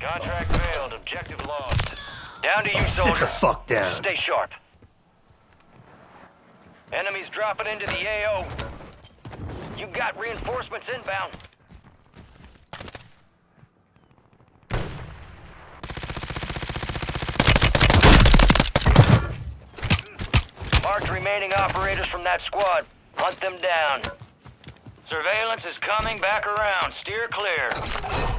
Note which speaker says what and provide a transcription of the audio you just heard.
Speaker 1: Contract failed. Objective lost. Down to you,
Speaker 2: Sit the
Speaker 1: soldier.
Speaker 2: fuck down.
Speaker 1: Stay sharp. Enemies dropping into the AO. You got reinforcements inbound. Marked remaining operators from that squad. Hunt them down. Surveillance is coming back around. Steer clear.